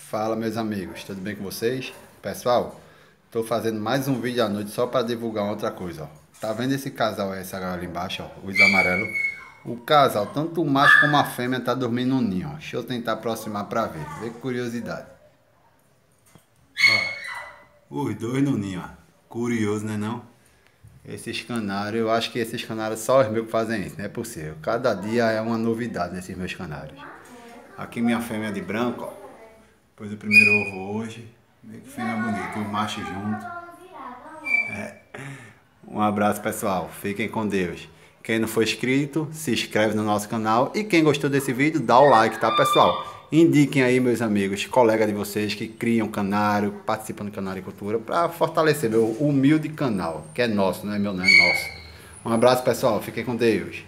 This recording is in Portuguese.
Fala, meus amigos, tudo bem com vocês? Pessoal, tô fazendo mais um vídeo à noite só para divulgar outra coisa, ó. Tá vendo esse casal aí, essa galera ali embaixo, ó, os amarelos? O casal, tanto o macho como a fêmea, tá dormindo no ninho, ó. Deixa eu tentar aproximar para ver, que curiosidade. Os dois no ninho, ó. Curioso, né não? Esses canários, eu acho que esses canários só os meus que fazem isso, não é possível. Cada dia é uma novidade nesses meus canários. Aqui minha fêmea de branco, ó. Pôs o primeiro ovo hoje. Vê que fêmea bonita, e o macho junto. Um abraço, pessoal. Fiquem com Deus. Quem não for inscrito, se inscreve no nosso canal. E quem gostou desse vídeo, dá o like, tá, pessoal? Indiquem aí, meus amigos, colegas de vocês que criam canário, participam do Canário Cultura, para fortalecer meu humilde canal, que é nosso, não é meu, não é nosso. Um abraço, pessoal. Fiquem com Deus.